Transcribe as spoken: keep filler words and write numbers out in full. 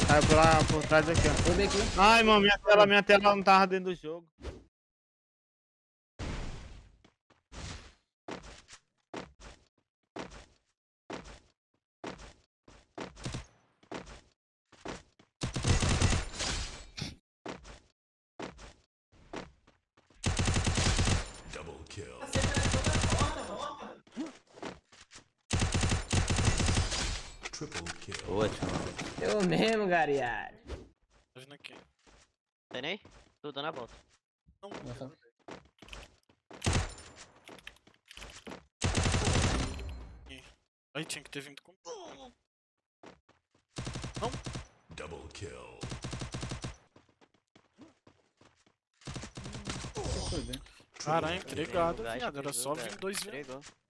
Saiu por lá, por trás aqui, ó. Vou ver aqui. Ai, mano, minha tela, minha tela não tava dentro do jogo. Double kill. Triple kill. Boa, tio. Eu mesmo, Gariari. Tá vindo aqui. Tem nem? Tô dando a volta. Não. Nossa. Aí tinha que ter vindo com. Double kill. Caralho, entregado, Gás, viado. Era só entregou, vir dois entregou.